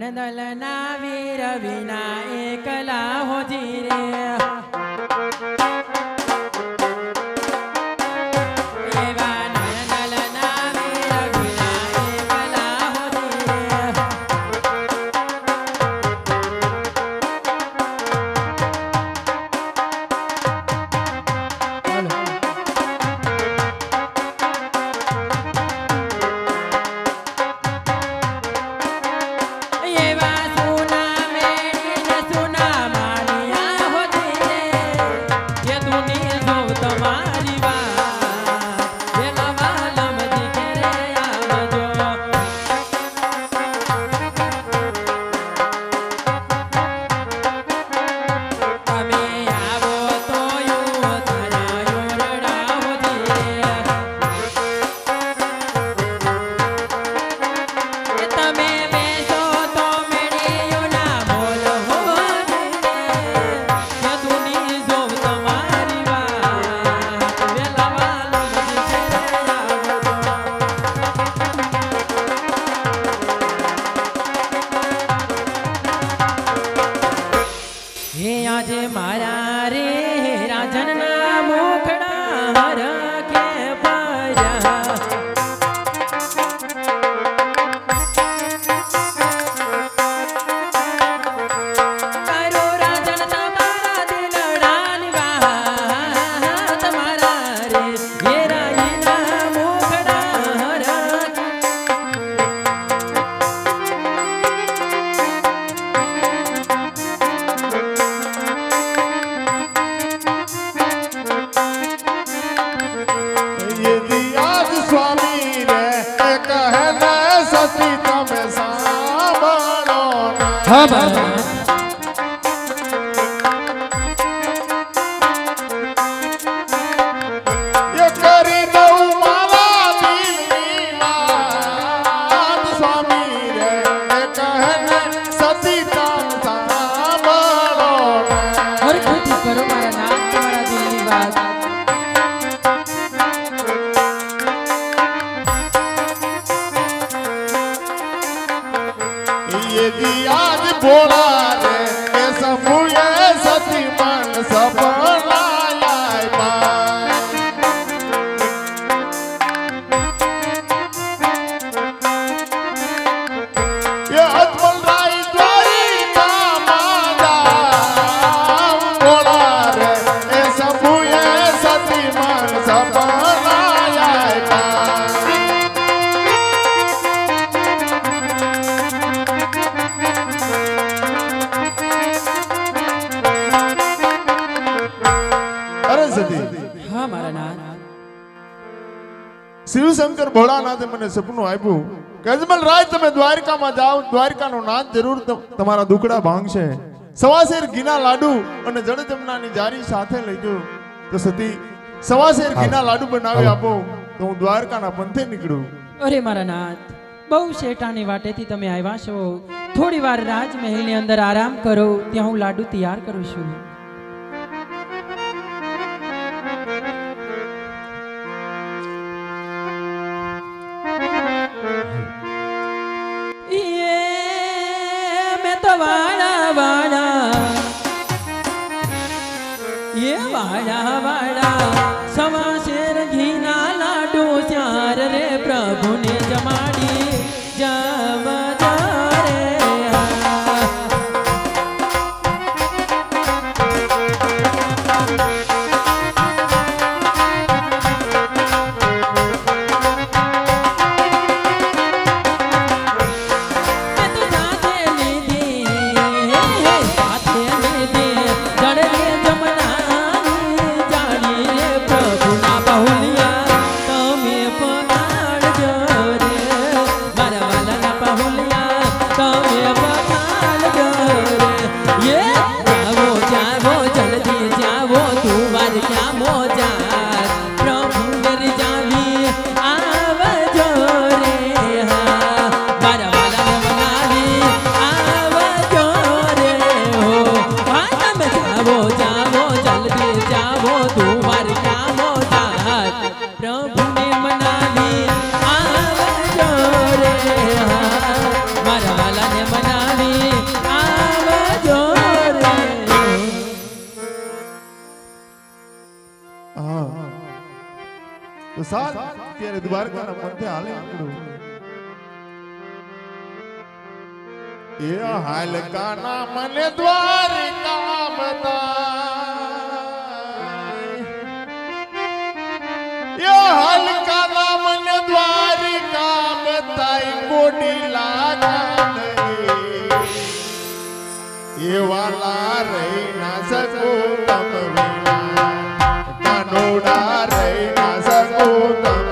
दलना वीर विना एकला हो जीरे शिव शंकर भोलानाथ मने सपनु आप्यु कजमल राज तमे द्वारका में जाओ द्वारका नो नाथ जरूर तमारा दुखड़ा भांगशे सवासेर घीना लाडू अने जड़ जमनानी जारी साथे लईजो तो सती सवासेर घीना लाडू बनावी आपो तो हूँ द्वारका ना पंथे निकळू। अरे मारा नाथ बहु शेटानी वाटेथी तमे आव्या छो थोड़ी वार राजमहल ने अंदर आराम करो त्यां हूँ लाडू तैयार करूं छुं। वाड़ा वाड़ा ये वाड़ा वाड़ा सवा शेर घीना लाडू चार रे प्रभु ने जमाड़ी जब તો સાલ ત્યારે દ્વારકાના મધ્ય હાલે નીકળ્યું એ હાલકાના મને દ્વારકા બતાય એ હાલકાના મને દ્વારકા બતાય કોડી લાગા એ વાલા રહી ના સકો તમ વિના કાનોડા રહી ના સકો તમ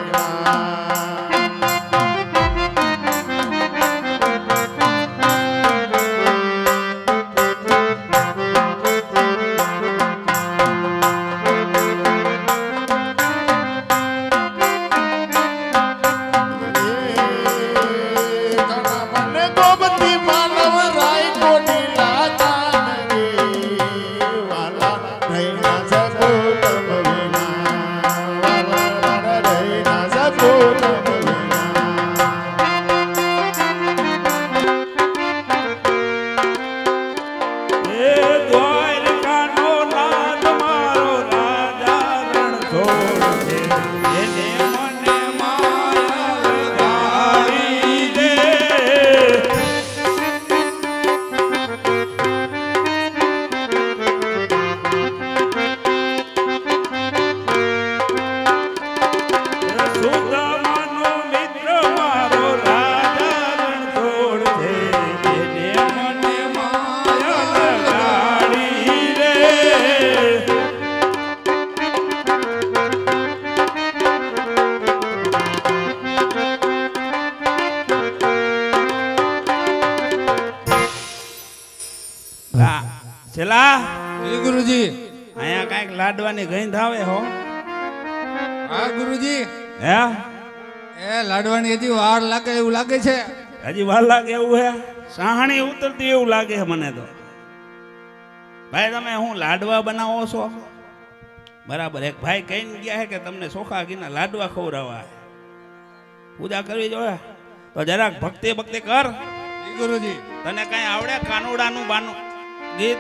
છેલા ગુરુજી અહીંયા કઈક લાડવાની ગંધ આવે હો હા ગુરુજી હે એ લાડવાની હજી વાર લાગે એવું લાગે છે હજી વાર લાગે એવું હે સાહણી ઉતરતી એવું લાગે છે મને તો ભાઈ તમે હું લાડવા બનાવો છો બરાબર એક ભાઈ કહીને ગયા છે કે તમને ચોખા ઘીના લાડવા ખવડાવવા પૂજા કરવી જોઈએ તો જરાક ભક્તિ ભક્તિ કર ગુરુજી તને કઈ આવડે કાનુડાનું બાનું ગીત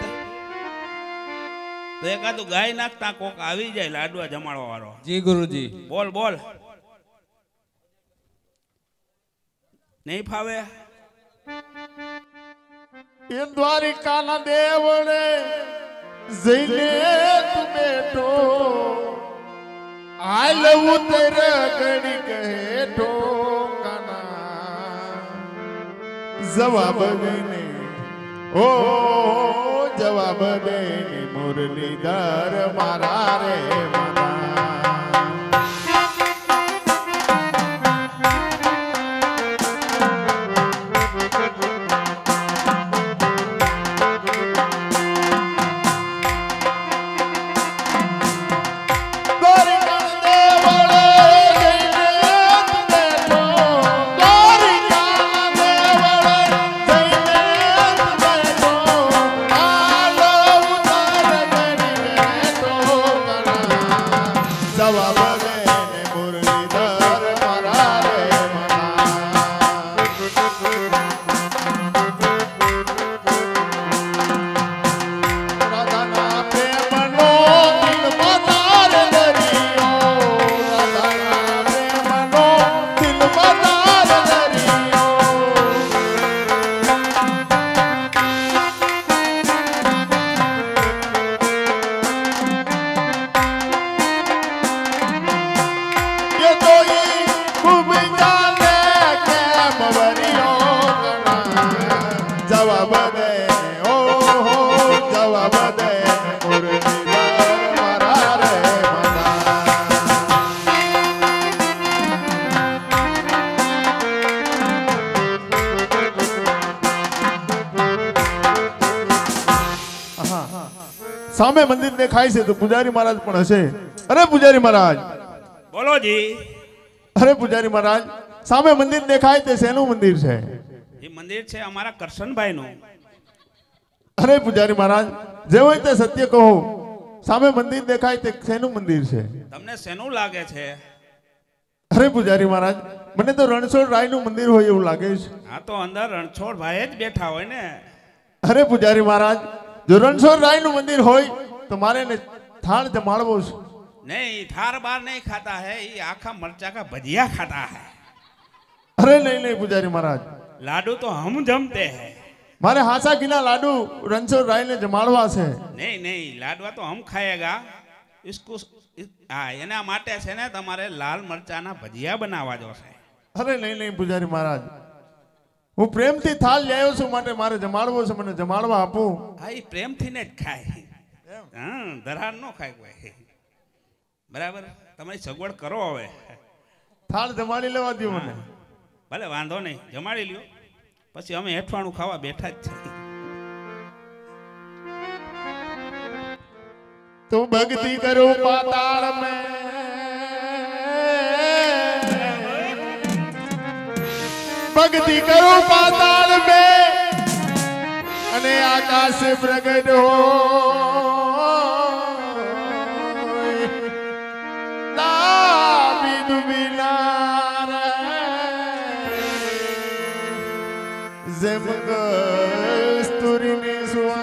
તો એકાદું ગાય નાખતા કોક આવી જાય લાડવા જમાડવા વાળો જી ગુરુજી બોલ બોલ નહીં ફાવે એ દ્વારિકાના દેવળે જઈને તું બેઠો હાલ ઉતર ઘડી કહેઠો કાના જવાબ દઈને ઓ જવાબ દઈને મુરલીધર મારા રે મના સામે મંદિર દેખાય છે તો પૂજારી મહારાજ પણ હશે અરે પૂજારી મહારાજ બોલો જી અરે પૂજારી મહારાજ સામે મંદિર દેખાય તે શેનું મંદિર છે એ મંદિર છે અમારા કરશનભાઈ નું અરે પૂજારી મહારાજ જે હોય તે સત્ય કહો સામે મંદિર દેખાય તે શેનું મંદિર છે તમને શેનું લાગે છે અરે પૂજારી મહારાજ મને તો રણછોડ રાય નું મંદિર હોય એવું લાગે છે હા તો અંદર રણછોડ ભાઈ જ બેઠા હોય ને અરે પૂજારી મહારાજ જો રણછોડ રાય નું મંદિર હોય તો મારે થાળ જમાડવો છે नहीं, थार बार नहीं खाता है, ये आखा मरचा का भजिया खाता है। अरे नहीं नहीं पुजारी महाराज, लाडू तो हम जमते हैं। मारे हासा घीना लाडू रणछोड़ राय ने जमाड़वा से। नहीं नहीं, लाडवा तो हम खाएगा। इसको हाँ, एना माटे छे ने तमारे लाल मरचाना भजिया बनावा जोशे। अरे नहीं नहीं पुजारी महाराज, હું પ્રેમથી થાળ લાવ્યો છું માટે મારે જમાડવો છે, મને જમાડવા આપો। હા, એ પ્રેમથી ને જ ખાય। હા, ધરાર નો ખાય કોઈ। બરાબર, તમારી સગવડ કરો હવે। થાળ જમાડી લેવા દો મને। ભલે વાંધો નહીં, જમાડી લ્યો, પછી અમે હેઠવાણું ખાવા બેઠા જ છે। तो भक्ति करो पाताल में, भक्ति करो पाताल में, अने आकाश प्रगट हो दाबी दुबिनार जेम कस्तूरी ने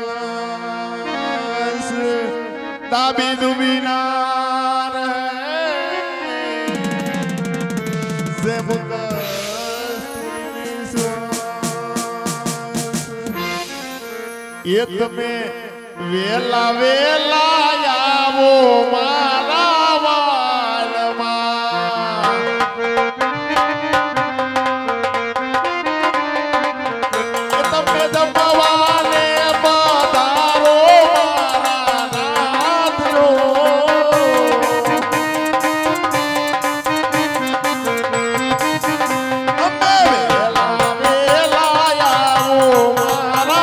सुवास दाबी दुबिनार जेम ये तुम्हें वेला वेला आवो मारा वालमा, ये तुम्हें दबावाले पधारो मारा नाथ लो। वेला वेला आवो मारा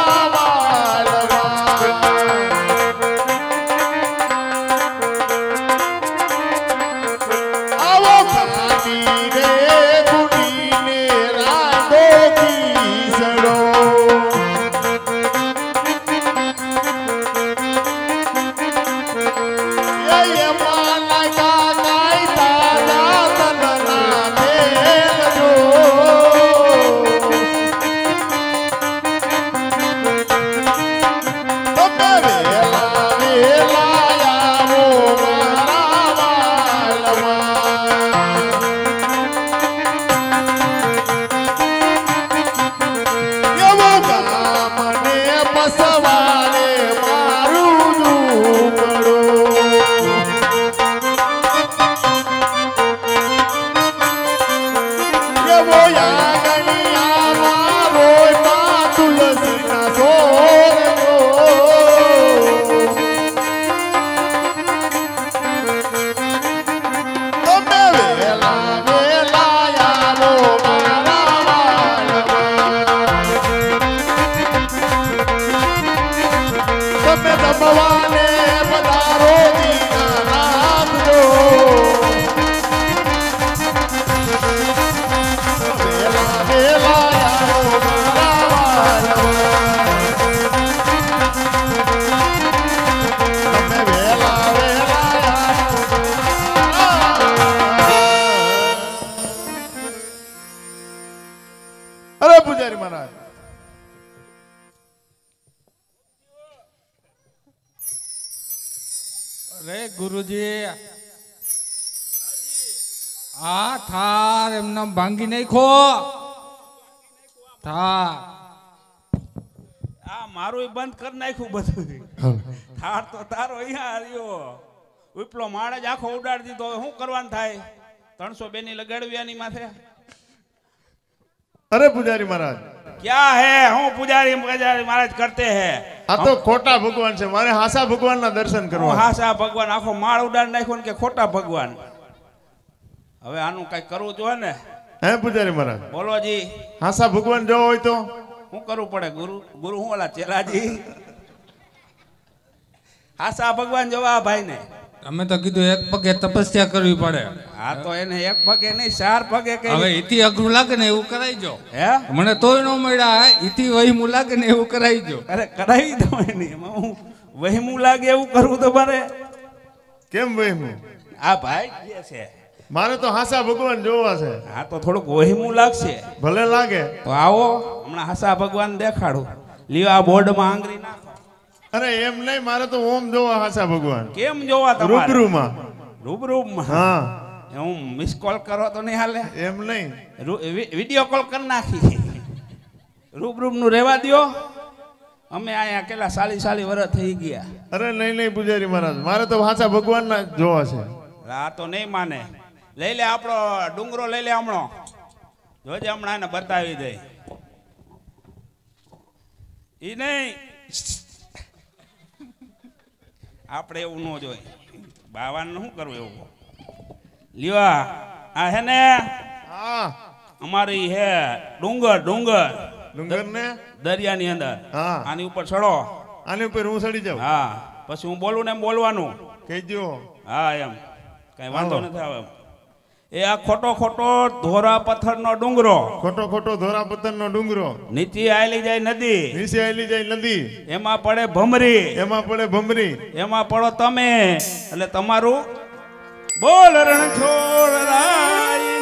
पुजारी महाराज, અરે ગુરુજી, આ થાર એમને ભાંગી નાખો। થાર આ મારું બંધ કરી નાખ્યું બધું। થાર તો તારો અહીંયા આવ્યો, ઉપલો માળ જ આખો ઉડાડી દીધો। શું કરવાનું થાય? 302 ની લગાડવી આની માથે। अरे पुजारी महाराज क्या है? हूँ पुजारी महाराज करते हैं। आ तो खोटा भगवान से मारे हासा भगवान ना दर्शन करो। हासा भगवान आखो माळ उडाड़ नाख्यो ने के खोटा भगवान। હવે આનું કઈ કરવું જોઈએ ને? હે પુજારી महाराज બોલો જી। હાસા ભગવાન જો હોય તો શું કરવું પડે? ગુરુ ગુરુ હું ઓલા ચેલાજી હાસા ભગવાન જોવા ભાઈ ને। અમે તો કીધું એક પગે તપસ્યા કરવી પડે। હા તો એને એક પગે નહીં 4 પગે કરી। હવે ઈથી અઘરું લાગે ને એવું કરાઈજો। હે મને તોય નો મળ્યા, ઈથી વહીમું લાગે ને એવું કરાઈજો। અરે કરાવી દો એને, એમાં હું વહીમું લાગે એવું કરવું તો મારે કેમ વહીમું? આ ભાઈ જે છે મારે તો હાસા ભગવાન જોવા છે। હા તો થોડુંક વહીમું લાગશે। ભલે લાગે તો આવો હમણાં હાસા ભગવાન દેખાડું। લ્યો આ બોર્ડમાં આંગળી નાખો। अरे एम नहीं, मारे तो ओम जोवा हासा भगवान केम जोवा तमारे? रूबरू में રૂબરૂમાં હા હું મિસ કોલ કરો તો નહીં હાલે એમ નહીં વિડીયો કોલ કરી નાખી રૂબરૂનું રહેવા દ્યો અમે અહીંયા કેટલા સાલી વર્ષ થઈ ગયા અરે નહીં પૂજારી મહારાજ મારે તો સાચા ભગવાનના જોવા છે આ તો નહીં માને લઈ લે આપણો ડુંગરો લઈ લે હમણો જોજે હમણાં એને બતાવી દે ઈ નહીં આપણે એવું ન જોઈએ બાવાનું શું કરવું એવું લ્યો આ હે ને હા અમારી હે ડુંગર ડુંગર ને દરિયાની અંદર હા આની ઉપર ચડો આની ઉપર હું ચડી જાઉં હા પછી હું બોલું ને એમ બોલવાનું કહેજો હા એમ કઈ વાંધો નથી આવે એ આ ખોટો ધોરા પથ્થરનો ડુંગરો ખોટો ધોરા પથ્થરનો ડુંગરો નીચે આયલી જાય નદી નીચે આવેલી જાય નદી એમાં પડે ભમરી એમાં પડે ભમરી એમાં પડો તમે એટલે તમારું બોલ રણછોડ રાય